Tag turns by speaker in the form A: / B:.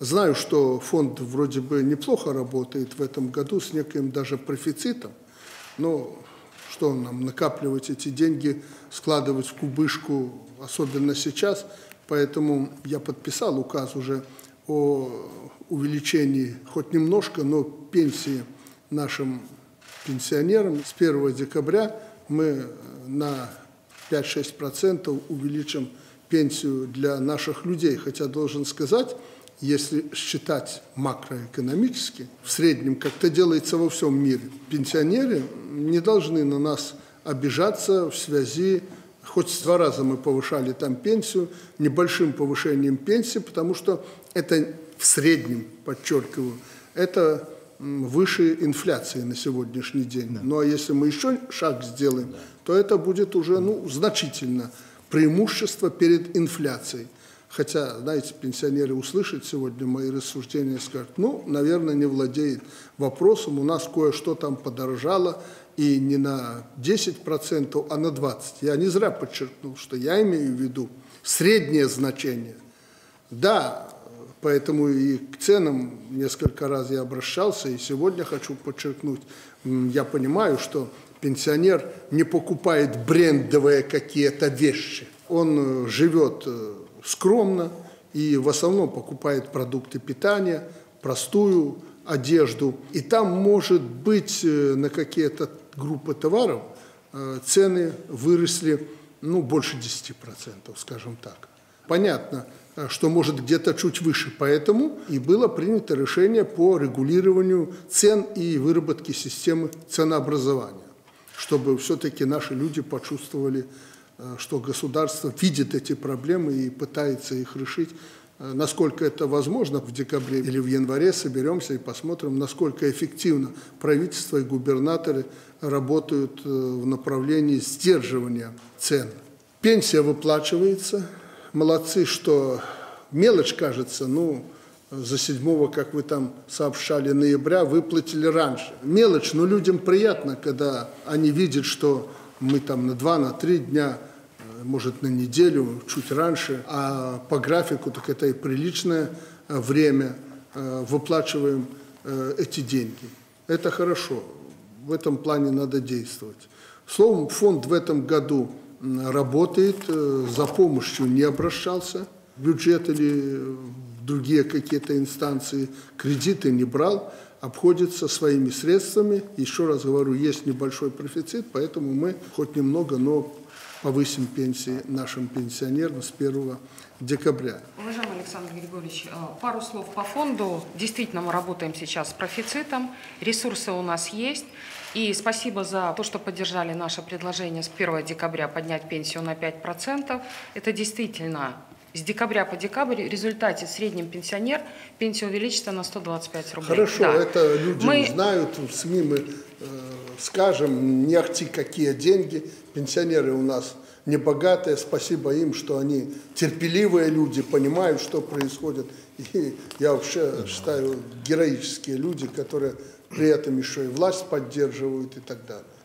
A: Знаю, что фонд вроде бы неплохо работает в этом году, с неким даже профицитом, но что нам накапливать эти деньги, складывать в кубышку, особенно сейчас. Поэтому я подписал указ уже о увеличении хоть немножко, но пенсии нашим пенсионерам. С 1 декабря мы на 5-6% увеличим пенсию для наших людей. Хотя должен сказать, если считать макроэкономически, в среднем как-то делается во всем мире. Пенсионеры не должны на нас обижаться в связи, хоть 2 раза мы повышали там пенсию, небольшим повышением пенсии, потому что это в среднем, подчеркиваю, это выше инфляции на сегодняшний день. Да. Ну а если мы еще шаг сделаем, то это будет уже значительно преимущество перед инфляцией. Хотя, знаете, пенсионеры услышат сегодня мои рассуждения и скажут, наверное, не владеет вопросом, у нас кое-что там подорожало, и не на 10%, а на 20%. Я не зря подчеркнул, что я имею в виду среднее значение. Да, поэтому и к ценам несколько раз я обращался, и сегодня хочу подчеркнуть, я понимаю, что пенсионер не покупает брендовые какие-то вещи. Он живет скромно и в основном покупает продукты питания, простую одежду. И там, может быть, на какие-то группы товаров цены выросли больше 10%, скажем так. Понятно, что может где-то чуть выше, поэтому и было принято решение по регулированию цен и выработке системы ценообразования, чтобы все-таки наши люди почувствовали, что государство видит эти проблемы и пытается их решить. Насколько это возможно, в декабре или в январе соберемся и посмотрим, насколько эффективно правительство и губернаторы работают в направлении сдерживания цен. Пенсия выплачивается. Молодцы, что мелочь, кажется, за 7, как вы там сообщали, ноября выплатили раньше. Мелочь, но людям приятно, когда они видят, что мы там на 2-3 дня, может, на неделю, чуть раньше, а по графику так это и приличное время выплачиваем эти деньги. Это хорошо, в этом плане надо действовать. Словом, фонд в этом году работает, за помощью не обращался, бюджет или другие какие-то инстанции, кредиты не брал, обходится своими средствами. Еще раз говорю, есть небольшой профицит, поэтому мы хоть немного, но повысим пенсии нашим пенсионерам с 1 декабря.
B: Уважаемый Александр Григорьевич, пару слов по фонду. Действительно, мы работаем сейчас с профицитом, ресурсы у нас есть. И спасибо за то, что поддержали наше предложение с 1 декабря поднять пенсию на 5%. Это действительно с декабря по декабрь в результате средний пенсионер пенсию увеличится на 125 рублей.
A: Хорошо, да. Это люди знают, в СМИ мы скажем, не ахти какие деньги. Пенсионеры у нас не богатые, спасибо им, что они терпеливые люди, понимают, что происходит. И я вообще считаю, героические люди, которые при этом еще и власть поддерживают и так далее.